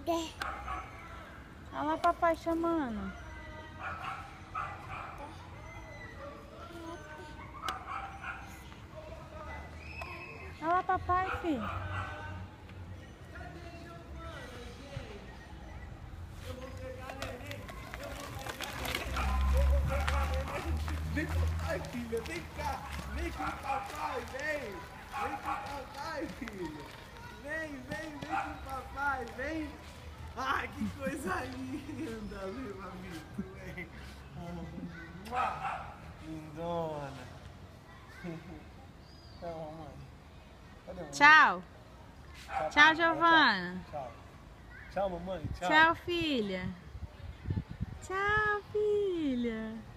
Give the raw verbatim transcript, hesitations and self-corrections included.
Olha lá papai chamando. Olha lá papai, filho. Eu vou pegar neném. Eu vou pegar neném. Eu vou pegar neném. Vem com o papai, filha. Vem cá. Vem com o papai, vem. Vem com o papai, filha. Vem, vem, vem com o papai, vem. Ai, que coisa linda, meu amigo. Vem. Lindona. Tchau, mamãe. Cadê a mamãe? Tchau. Tchau, Tchau, Giovana. Tchau. Tchau, mamãe. Tchau. Tchau, filha. Tchau, filha.